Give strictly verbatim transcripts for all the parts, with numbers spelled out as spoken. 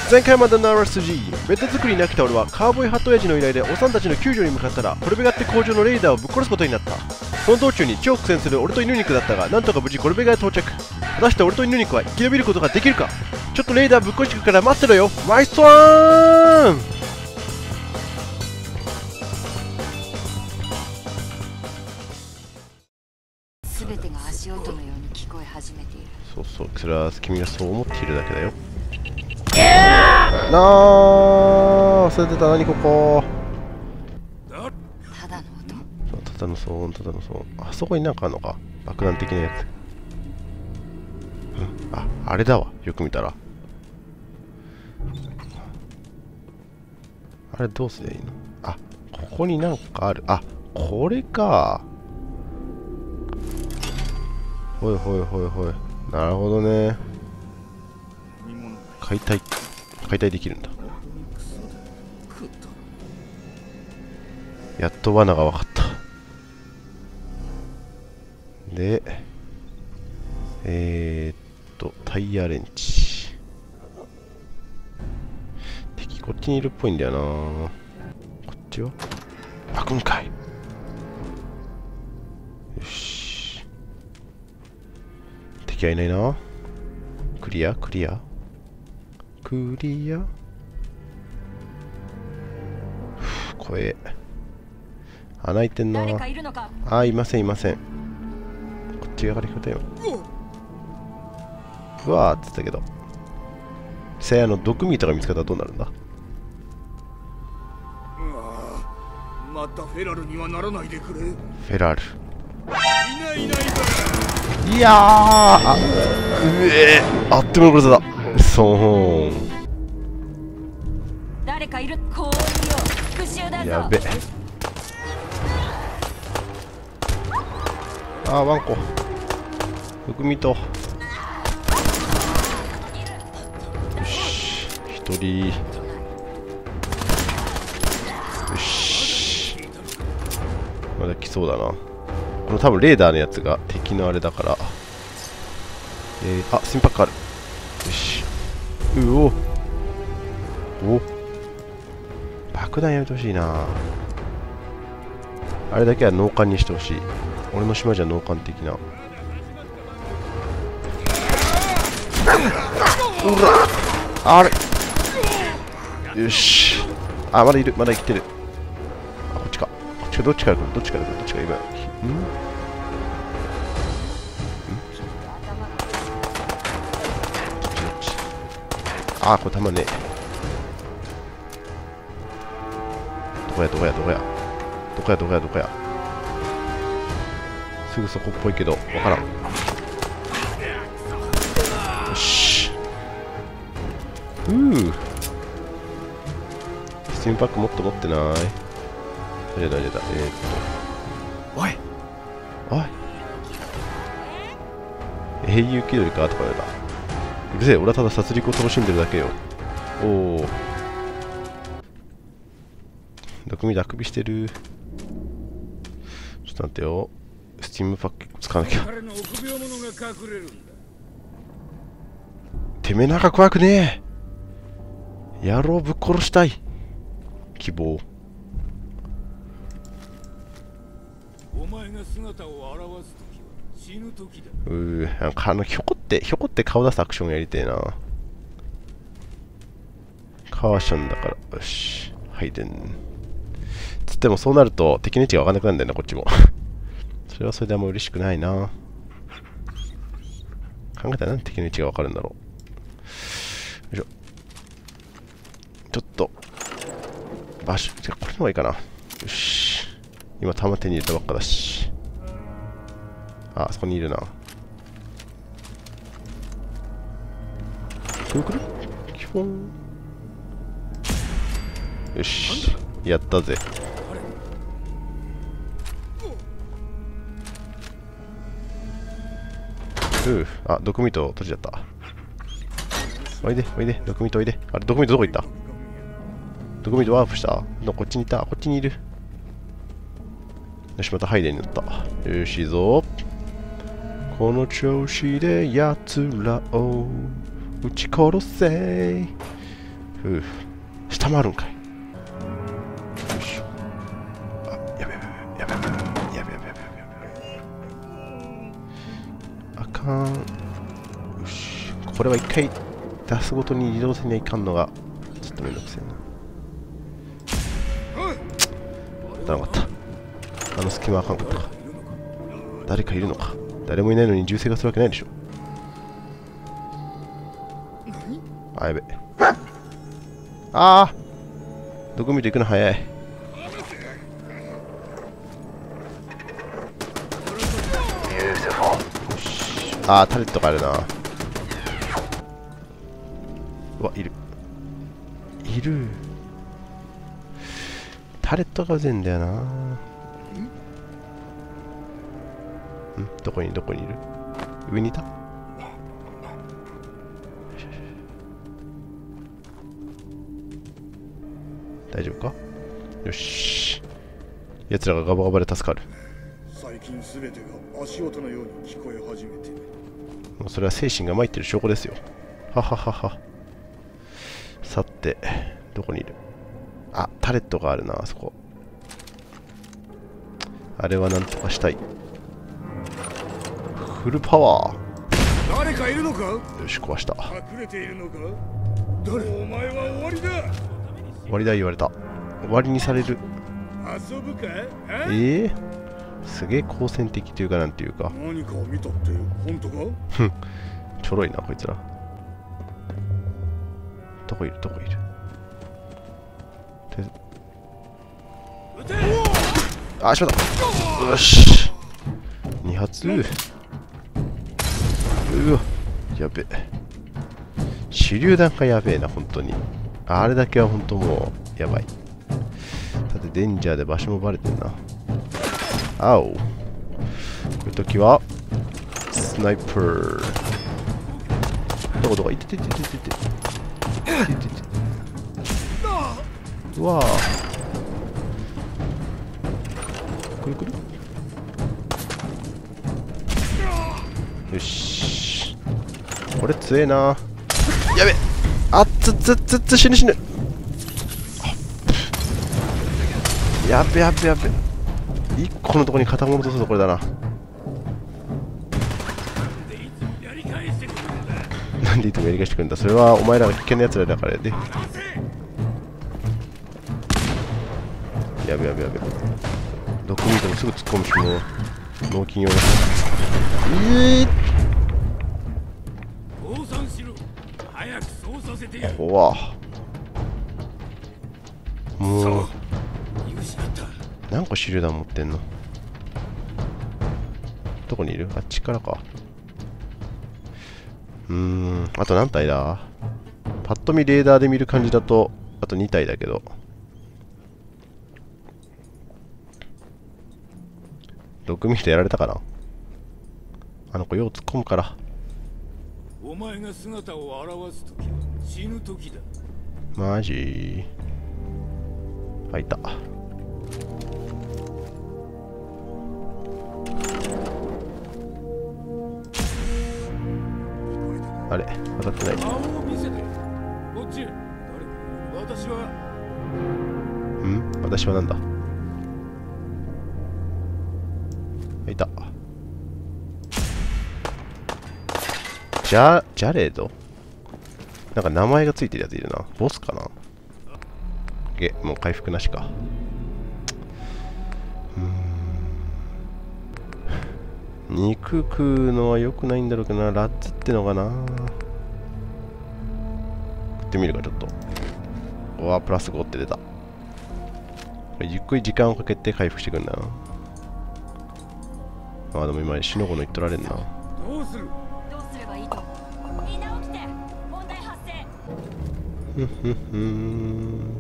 前回までのあらすじ、ベッド作りに飽きた俺はカーボーイハット親父の依頼でおさんたちの救助に向かったら、コルベガって工場のレーダーをぶっ殺すことになった。その道中に超苦戦する俺と犬肉だったが、なんとか無事コルベガへ到着。果たして俺と犬肉は生き延びることができるか。ちょっとレーダーぶっ壊してくから待ってろよ、マイストワーン。 全てが足音のように聞こえ始めている。 そうそう、それは君がそう思っているだけだよ。なあ、忘れてた。何ここ。 ただの音。 そう、ただの騒音、ただの騒音。あそこになんかあるのか、爆弾的なやつ。うん、あ、あれだわ、よく見たら。あれどうすりゃいいの。あ、ここになんかある。あ、これか。ほいほいほいほい。なるほどね。解体解体できるんだ。やっと罠が分かった。でえー、っとタイヤレンチ。敵こっちにいるっぽいんだよな。こっちは開くんかい。よし、敵はいないな。クリアクリアクリア。怖え。穴開いてんな。あー、いませんいません。こっち側から来たよ。うわーって言ったけど、せやの毒ミートが見つかったらどうなるんだ。 またフェラルにはならないでくれ。フェラルいないいない。 いやー、あ、うえー、あっという間に殺せた。そうーん、 誰かいる。こう復讐だぞ。 やべ。あー、ワンコ毒味と。よし、一人。よし、まだ来そうだな。この多分レーダーのやつが敵のあれだから。えー、あ、心拍ある。よし、うおお、爆弾やめてほしいな。あれだけは脳幹にしてほしい。俺の島じゃ脳幹的な。うわ、あれ、よし、あ、まだいる、まだ生きてる。あ、こっちか、こっちか、どっちから来る、どっちから来る、どっちから今。んん、あー、これたまんねえ。どこやどこやどこやどこやどこやどこや。すぐそこっぽいけどわからん。よし、うー、スティームパックもっと持ってない。大丈夫大丈夫だ。えー、っとおいおい、英雄気取りかとか言われた。うるせえ、俺はただ殺戮を楽しんでるだけよ。おお、毒味であくびしてる。ちょっと待ってよ、スティームパック使わなきゃ。てめえなんか怖くねえ。野郎ぶっ殺したい。希望。 お前が姿を現す時は死ぬ時だ。 うー、なんかあのひょこってひょこって顔出すアクションやりてえな。カーションだから。よし、はいでん。つってもそうなると敵の位置が分かんなくなるんだよな、こっちも。それはそれであんま嬉しくないな。考えたらなんで敵の位置が分かるんだろう。よいしょ、ちょっと場所、じゃこれの方がいいかな。よし、今弾手に入れたばっかだし。あ、あそこにいるな。くるくるキフォン。よし、やったぜ。うう、あ、毒味と閉じちゃった。おいでおいで、毒味とおいで。あれ、毒味とどこ行った。毒味とワープした。のこっちにいた。こっちにいる。よし、またハイデになった。よし、いいぞ。この調子で奴らを撃ち殺せ。 ふう、下もあるんかい。よいしょ。あ、やべやべやべやべやべやべやべやべやべやべ。あかん。よし、これは一回出すごとに移動せにはいかんのがちょっとめんどくせえな。なかった。あの隙間あかんかったか。誰かいるのか。誰もいないのに銃声がするわけないでしょ。あ、やべ。ああ、どこ見て行くの早い。よし。ああ、タレットがあるな。うわ、いる。いる。タレットがうぜんだよな。ん、どこにどこにいる？上にいた？大丈夫か？よし。奴らがガバガバで助かる。 最近すべてが足音のように聞こえ始めて、 もうそれは精神が参ってる証拠ですよ。はははは。さて、どこにいる？あ、タレットがあるな、あそこ。あれはなんとかしたい。フルパワー。 誰かいるのか？ よし、壊した。 隠れているのか？誰？お前は終わりだ。 終わりだ言われた。終わりにされる。 遊ぶか？ ええー、すげえ好戦的というかなんていうか。 何かを見たって本当か？ ふん、ちょろいなこいつら。どこいるどこいる。あ、しまった。よし。に発。うわ、やべえ。手榴弾がやべえな、本当に。あれだけは本当もう、やばい。だってデンジャーで場所もバレてんな。あお。こういう時は、スナイパー。どこどこ、いてててててて。いててて。うわぁ。くるくる。よし。これ強えな。やべ。あっつつつつ死ぬ死ぬ。やべやべやべ。一個のとこに固まろうとするとこれだな。なんでいつもやり返してくるんだ。それはお前らが危険なやつらだからやで。やべやべやべ。どこ見てもすぐ突っ込むし、もう脳筋用だ。ええー、怖っ。もう何個手榴弾持ってんの？どこにいる？あっちからか。うーん、あと何体だ？パッと見レーダーで見る感じだとあとに体だけど、ろくミリでやられたかな。あの子よう突っ込むから。 お前が姿を現す時は死ぬ時だ。 マジ？あ、いた。あれ当たってない。 顔を見せて。こっち。誰？私は。 ん？私はなんだ？いた。ジャジャレード？なんか名前がついてるやついるな。ボスかな。げ、もう回復なしか。うーん、肉食うのは良くないんだろうけどな。ラッツってのかな。食ってみるかちょっと。うわ、プラスごって出た。ゆっくり時間をかけて回復してくんだな。ああ、でも今死の子の言っとられんな。 どうする？ どうすればいいと？みんな起きて。問題発生。 ふんふんふん。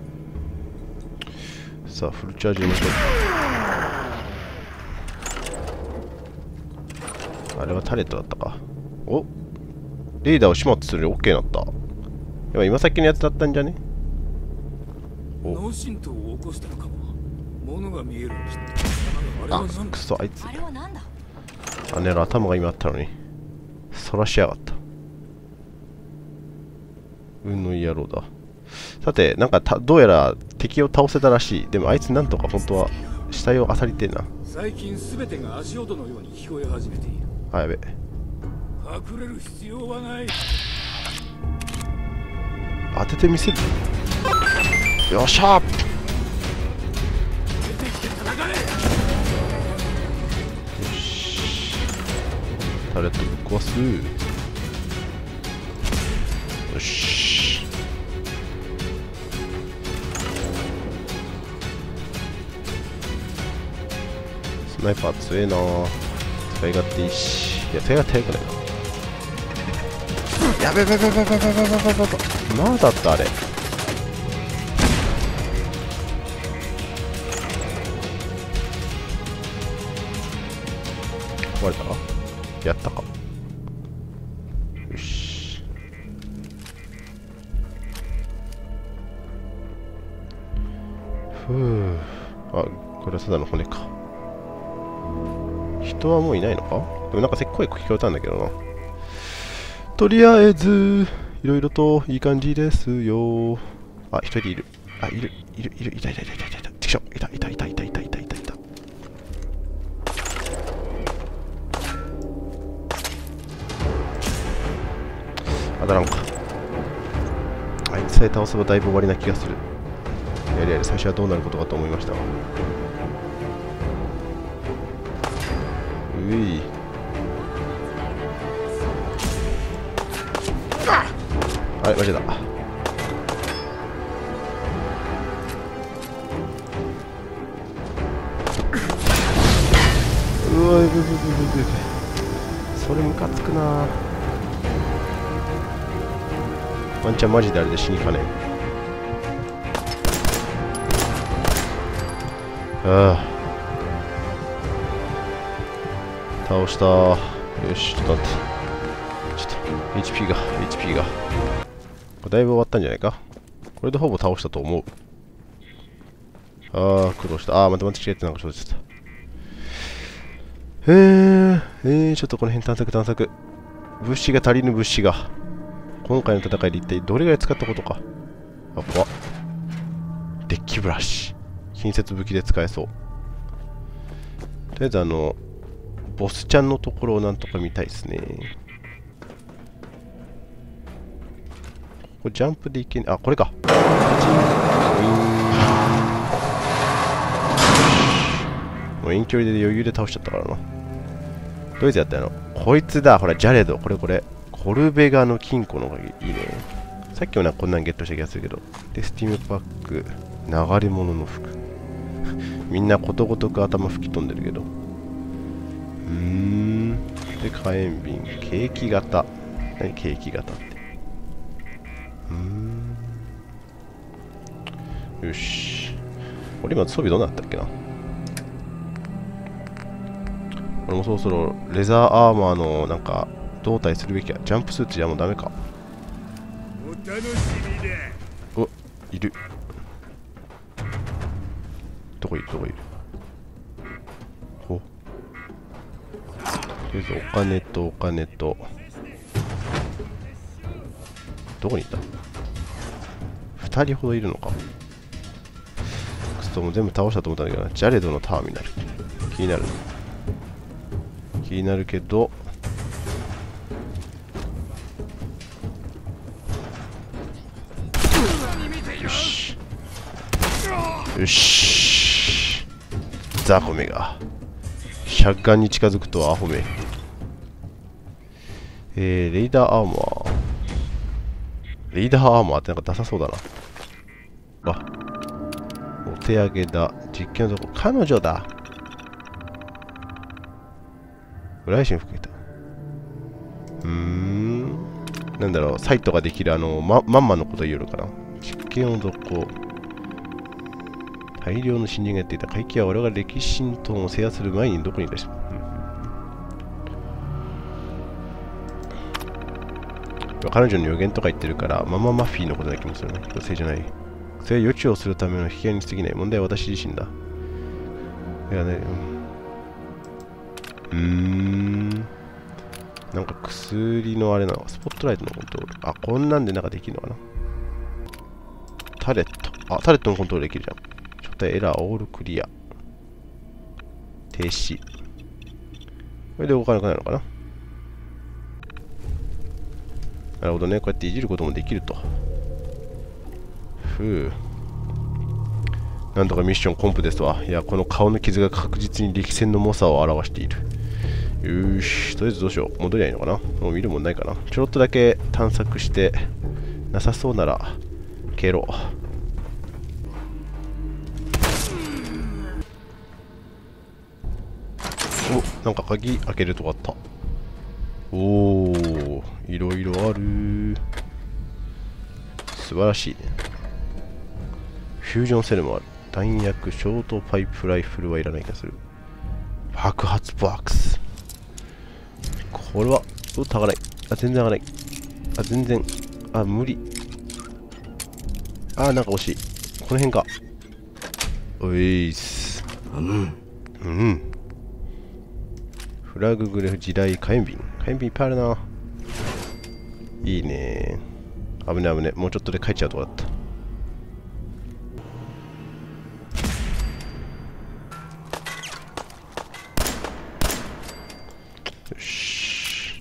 さあフルチャージしましょう。あれはタレットだったか。お、レーダーを始末するに OK になった。やばい、今さっきのやつだったんじゃね？ 脳震盪を起こしたのかも。物が見えるのきっと。 あ、くそ、あいつ。 あれはなんだ？ あねの頭が今あったのにそらしやがった。運のいい野郎だ。 さて、なんかたどうやら敵を倒せたらしい。でもあいつなんとか本当は死体を漁りてえな。 最近すべてが足音のように聞こえ始めている。 あ、やべ。 隠れる必要はない。 当ててみせる。よっしゃー。 出てきて戦え。 よし。タレットぶっ壊す。よし。スナイパー強えな。使い勝手いいし。いや、使い勝手よくないな。やべべべべべべべべべべべ。まだあったあれ。壊れたか？やったか。よし。ふう。あ、これはただの骨か。人はもういないのか？でもなんかせっ声聞こえたんだけどな。とりあえず、いろいろといい感じですよ。あ、一人いる。あ、いる、いる、いる、いた、いた、いた、いた、いた、いた、いた、いた、いた、いた、いた、いた、いた、いた。当たらんか。あいつさえ倒せばだいぶ終わりな気がする。やれやれ、最初はどうなることかと思いましたが。うい。あれ、間違えた。うわ、ぶぶぶぶぶぶ。それムカつくな。ワンちゃんマジであれで死にかねえ。ああ。倒した。よし、ちょっと待って。ちょっと、エイチピー が、エイチピー が。これだいぶ終わったんじゃないか？これでほぼ倒したと思う。ああ、苦労した。ああ、待って待って、違ってなんかちょっとちょっと。えー、えー、ちょっとこの辺探索探索。物資が足りぬ物資が。今回の戦いで一体どれぐらい使ったことか。あ、怖っ。デッキブラシ。近接武器で使えそう。とりあえずあの、ボスちゃんのところをなんとか見たいですね。これジャンプでいけん、あ、これか。もう遠距離で余裕で倒しちゃったからな。どういうやつやったの？こいつだ、ほら、ジャレド、これこれ。コルベガの金庫の方がいいね。さっきもなんかこんなんゲットした気がするけど。で、スティームパック、流れ物の服。みんなことごとく頭吹き飛んでるけど。うーん。で、火炎瓶、ケーキ型。何ケーキ型って。うーん。よし。俺今装備どうなったっけな。俺もそろそろレザーアーマーのなんか胴体するべきや。ジャンプスーツじゃもうダメか。 お楽しみだ。 お、いる。どこいるどこいる。お。とりあえずお金とお金と。どこにいた？二人ほどいるのか。クストも全部倒したと思ったんだけどな。ジャレドのターミナル。気になる。気になるけど。よし。よし。ザコメが。シャッガンに近づくとはアホメ。えー、レイダーアーマー。レイダーアーマーってなんかダサそうだな。あ、お手上げだ。実験のとこ、彼女だ。裏石に吹けた。うーん。なんだろう、サイトができるあの、ま、まんまのこと言うのかな。実験をどこ。大量の新人がやっていた海域は我々が歴史神道を制圧する前にどこにいたし、うん、彼女の予言とか言ってるからマママフィーのことな気もするね。女性じゃない。それは予知をするための引き合いに過ぎない。問題は私自身だ。いやね、うん、うーん。なんか薬のあれなのか、スポットライトのコントロール。あ、こんなんでなんかできるのかな。 タレット。あ、タレットのコントロールできるじゃん。初対エラー、オールクリア。停止。これで動かなくなるのかな。なるほどね。こうやっていじることもできると。ふう。なんとかミッションコンプですわ。いや、この顔の傷が確実に力戦の猛者を表している。よーし。とりあえずどうしよう。戻りゃいいのかな。もう見るもんないかな。ちょろっとだけ探索して、なさそうなら、消えろ。お、なんか鍵開けるとこあった。おー、いろいろある。素晴らしいね。フュージョンセルもある。弾薬、ショートパイプライフルはいらない気がする。爆発ボックス。これは、お、高ない。あ、全然上がない。あ、全然。あ、無理。あ、なんか惜しい。この辺か。おいーす。うん。うん。フラググレフ、地雷、火炎瓶。火炎瓶いっぱいあるな。いいねー。危ね危ね。もうちょっとで帰っちゃうとこだった。よし。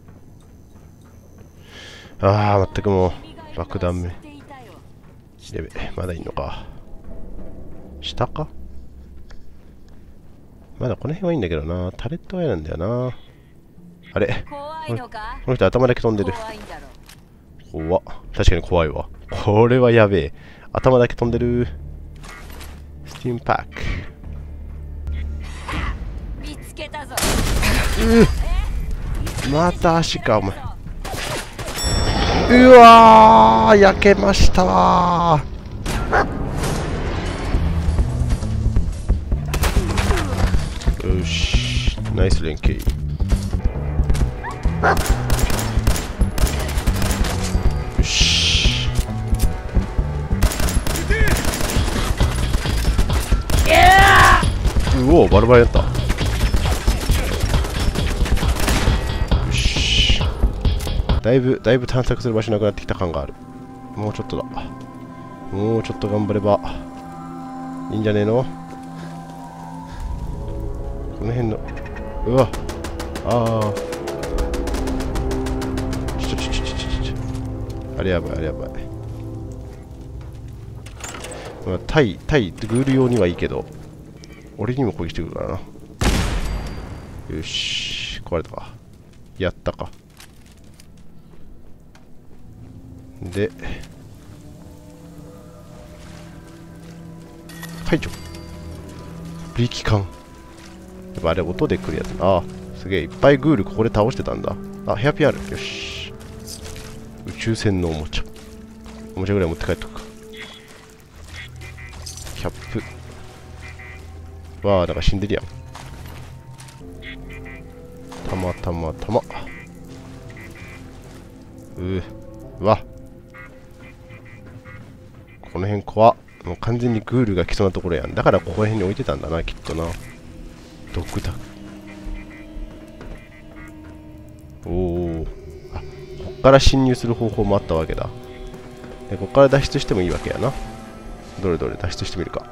ああ、全くもう、爆弾目。やべ、まだいいのか。下か。まだこの辺はいいんだけどな。タレットが嫌なんだよな。あれ、この人頭だけ飛んでる。怖っ。確かに怖いわ。これはやべえ。頭だけ飛んでる。スティームパック。うまた足か、お前。うわー、焼けましたー。よし、ナイス連携。よし。うおー、バルバラやった。よし。だいぶだいぶ探索する場所なくなってきた感がある。もうちょっとだ。もうちょっと頑張ればいいんじゃねえの。この辺の、うわ、ああ、ちょちょちょちょちょちょ、あれやばいあれやばい。まあ、対対グール用にはいいけど、俺にも攻撃してくるからな。よし、壊れたか。やったか。で、解除。力感。やっぱあれ音で来るやつ。ああ、すげえ。いっぱいグールここで倒してたんだ。あ、ヘアピンある。よし。宇宙船のおもちゃ。おもちゃぐらい持って帰っとくか。キャップ。わあ、なんか死んでるやん。たまたまたま。うー。うわ。この辺怖っ。もう完全にグールが来そうなところやん。だからここら辺に置いてたんだな、きっとな。ドッグタグ。おお。あ、こっから侵入する方法もあったわけだ。で、こっから脱出してもいいわけやな。どれどれ脱出してみるか。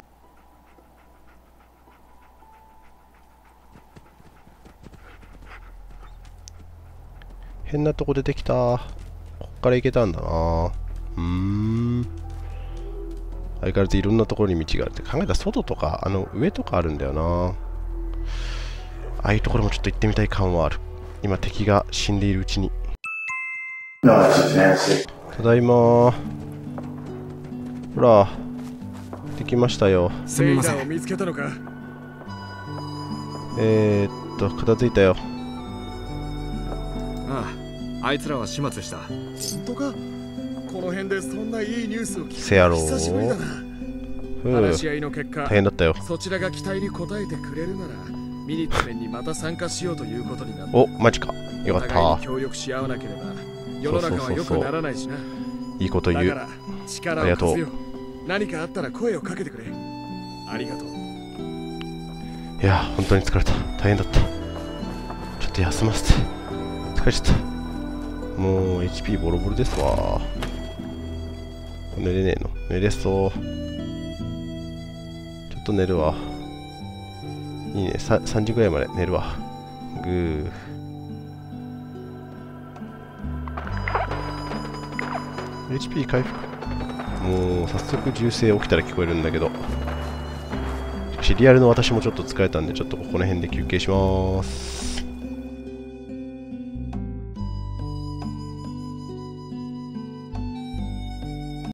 変なとこ出てきた。こっから行けたんだな。うーん。相変わらずいろんなところに道があるって考えたら外とかあの上とかあるんだよな。ああいうところもちょっと行ってみたい感はある。今敵が死んでいるうちに。ただいまー。ほらできましたよ。 すみません。見つけたのか。 えー、っと片付いたよ。 ああ、あいつらは始末した。本当か。この辺でそんないいニュースを聞いせやろー。 久しぶりだな。話し合いの結果、 大変だったよ。 そちらが期待に応えてくれるならミニッツメンにまた参加しようということになった。 お、マジか。よかった。 お互いに協力し合わなければ世の中は良くならないしな。 いいこと言う。 だから力を貸すよ。何かあったら声をかけてくれ。ありがとう。 いや、本当に疲れた。大変だった。ちょっと休ませて。疲れちゃった。もう エイチピー ボロボロですわ。 寝れねえの？寝れそう。ちょっと寝るわ。いいね。ささんじぐらいまで寝るわ。ぐー。エイチピー 回復。もう早速銃声起きたら聞こえるんだけど。しかしリアルの私もちょっと疲れたんで、ちょっとここら辺で休憩します。